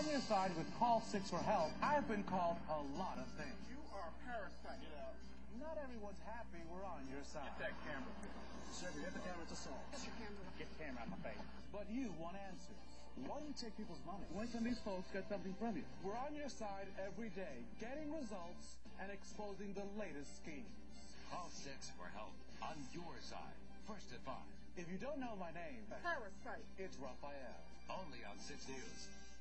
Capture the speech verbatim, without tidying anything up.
on your side with Call six for help. I've been called a lot of things. You are a parasite. Get out. Not everyone's happy we're on your side. Get that camera. Sir, we have the camera to solve. Get your camera. Get the camera out of my face. But you want answers. Why do you take people's money? Why can these folks get something from you? We're on your side every day, getting results and exposing the latest schemes. Call six for help. On your side. First at five. If you don't know my name, Parasite. it's Rafael. Only on six News.